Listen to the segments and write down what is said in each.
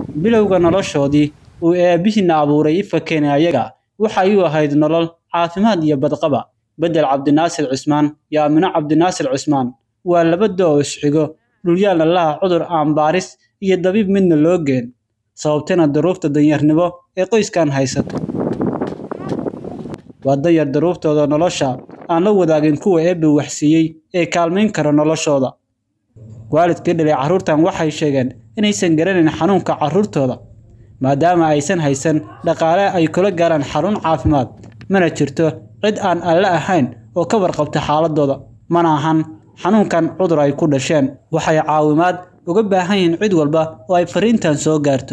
bilowga noloshoodii uu aabihiina abuuray ifa keenay ayaga waxa ay u ahayd nolol caafimaad iyo badqaba bedel Cabdinaasir Cismaan iyo Aamina Cabdinaasir Cismaan waa laba doo isxigo dhulyaal laha cudur aan baaris iyo dabiib midna loo geen sababtana duruufta danyarnimo ee qoyskan haysato wadayar duruuftooda nolosha aan la wadaagin kuwa eebbe waxsiiyay ee kaalmeyn kara noloshooda waalidkii dhalay carruurtan waxay sheegeen inaysan garanayn xanuunka carruurtooda maadaama aysan haysan dhaqaale ay kula gaaraan xarun caafimaad mana jirto cid aan alle ahayn oo ka warqabta xaaladooda mana ahan xanuunkan cudur ay ku dhasheen waxay caawimaad uga baahan yihiin cid walba oo ay fariintan soo gaarto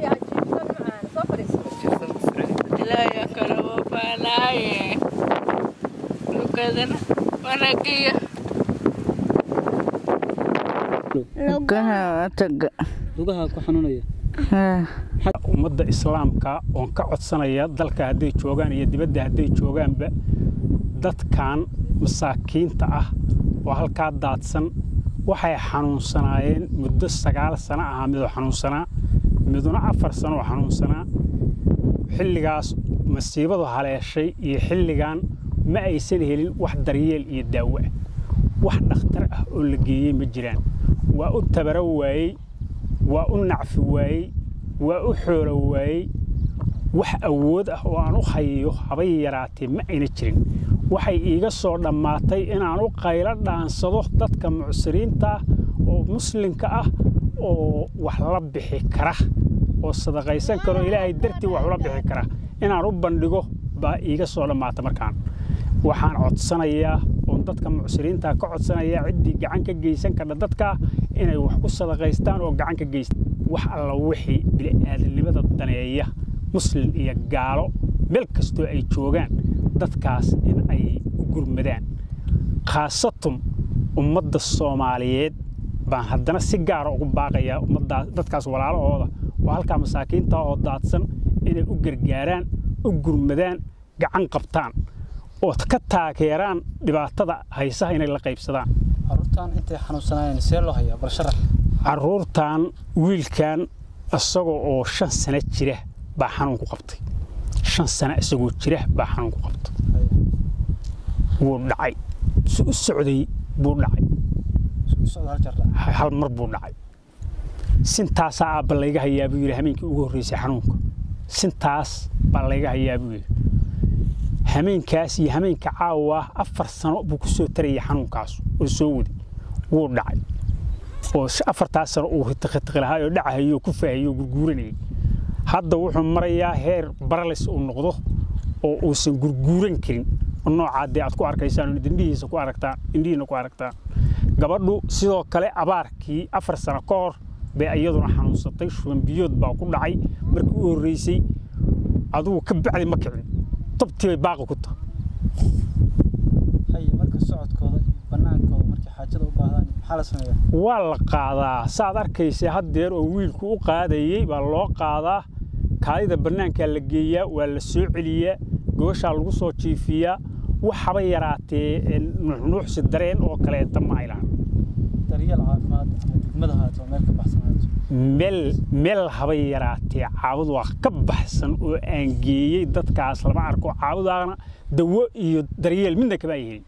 lugaha ku xanuunaya ummadda islaamka oo ka codsanaya dalka haday joogan iyo dibadda haday jooganba dadkan masaakiinta ah oo halka daadsan waxay xanuunsanaayeen muddo 9 sano ah mid xanuunsanaa miduna 4 sano xanuunsanaa xilligaas masiibadu haleeshay iyo xilligan ma aysan helin wax daryeel iyo daawo wax dhakhtar ah oo la geeyay ma jiraan waa u tabaro waayay waa u nacfi waayay waa u xoolo waayay wax awood ah oo aan u hayo habay yaraatay ma ayna jirin waxay iiga soo dhamaatay inaan u qaylo dhaansado dadka mucsiriinta oo muslimka ah oo wax la bixi kara oo sadaqaysan karo ilaahay dartii wax la bixi kara inaan u bandhigo baa iiga soo dhamaatay markaan waxaan codsanayaa oo dadka mucsiriinta ka codsanaya cidii gacan ka geysan kara dadka inay wax ku sadaqaystaan oo gacan ka geystaan wax alla wixii bini'aadanimada daneeya muslim iyo gaalo meel kasto ay joogan dadkaas in ay u gurmadaan khaasatan ummadda Soomaaliyeed baan haddana si gaar ah ugu baaqaya ummadda dadkaas walaalahooda oo halka masaakiinta oo daadsan inay u gargaaraan u gurmadaan gacan qabtaan oo ka taageeraan dhibaatada haysaha inay la qaybsadaan carruurtan intay xanuunsanayeen see loo hayaa bal sharax carruurtan wiilkan asagoo oo 5 sano jira baa xanuun ku qabtay 5 sano asagoo jira baa xanuun ku qabtay wuu dhacay soo socday buu dhacay hal mar buu dhacay sintaas aab laga hayaa buu yiri habeenkii ugu horeysay xanuunka sintaas baa laga hayaa buu yiri hameenkaas iyo hameenka caawa 4 sano buu ku soo tarayay xanuunkaas oo soo wadi wuu dhacay oo 4 sano uu xiqlahay oo dhacayo ku faahiyo gurguuranay hadda wuxuu marayaa heer baralis uu noqdo oo uusan gurguuran karin noocaade aad ku arkaysaan indhihiisa ku aragtaa indhiina ku aragtaa gabadhu sidoo kale abaarkii 4 sano ka hor bay iyaduna xanuunsatay shuban biyood baa ku dhacay markii uu horeysay aduu ka bacdi ma kicin tabtii baaqo ku tahay hay marka socodkooda banaankooda markii xaajada u baahdaan maxaa la sameeyaa waa la qaadaa saad arkaysaa hadeer oo wiilku u qaadayay baa loo qaadaa kaayida banaanka la geeyaa waa la soo celiyaa goosha lagu soo jiifiyaa waxba yaraatee nuuxsi dareen oo kale ma aylaan daryeel caafimaad degmada haato meel ka baxsanaato meel haba yaraatee caawid waa ka baxsan oo aan geeyay dadkaas lama arko caawidana dawo iyo daryeel midna kaba yahay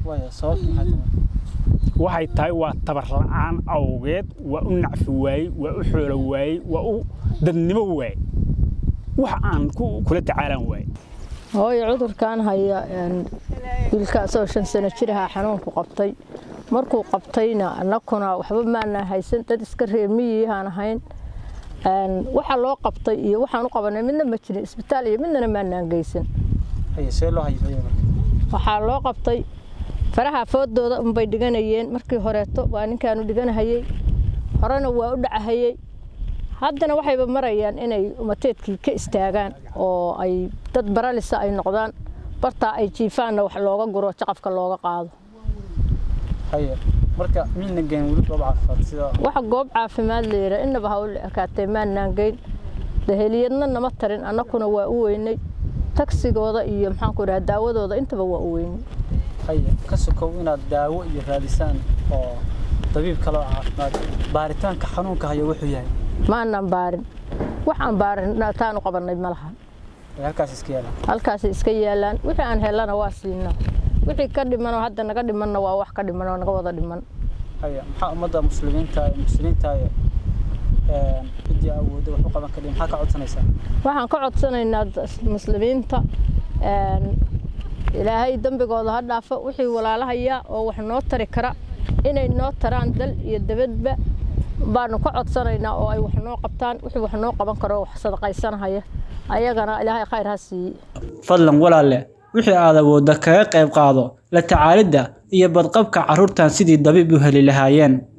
waxay tahay waa tabar la'aan awgeed waa u nacfi waayay waa u xoolo waayay waa u dadnimo waayay wax aan kula tacaalan waayay hooyo cudurkan haya wiilkaas oo 5 sano jir ah xanuunku qabtay markuu qabtayna anakuna waxba maana haysan dad iska reemiyaan ahayn waxa loo qabtay iyo waxaan u qabanay midna ma jirin isbitaal iyo midna maana geysan see loo hayo waxa loo qabtay faraha foodooda bay dhiganayeen markii horeeto waa ninkaan u dhiganahayay horena waa u dhacahayay haddana waxayba marayaan inay umateedkii ka istaagaan oo ay dad baralisa ay noqdaan barta ay jiifaana wax looga guro jaqafka looga qaado haye marka midna geen wali goob caafimaad sida waxa goob caafimaad leeyahay inaba hawl akaatay maanaan geyn daheliyadna nama tarin anakuna waa u weynay tagsigooda iyo maxaan ku raad daawadooda intaba waa u weynay haye ka sokow inaad daawo iyo raadisaan oo tabiib kale caafimaad baaritaanka xanuunka hayo wuxuu yahay ma aanan baarin waxaan baarin taanu qabanay ma laha halkaas iska yaalaan wixii aan helana waa siinaa wixii ka dhiman oo hadda naga dhimanna waa wax ka dhiman oo naga wada dhiman maxaa ummadda muslimiinta cidii awoodda wax u qaban kara maxaa ka codsanaysaa waxaan ka codsanaynaa muslimiinta ilaahay dambigooda ha dhaafo wixii walaalahaya oo wax noo tari kara inay noo taraan dal iyo dabadba baanu ka codsanaynaa oo ay wax noo qabtaan wixii wax noo qaban karo wax sadaqaysanaya ayagana ilaahay khayr ha siiyo fadlan walaalle wixii aad awoodda kaga qayb qaado la tacaalidda iyo badqabka carruurtan sidii dabiib u heli lahaayeen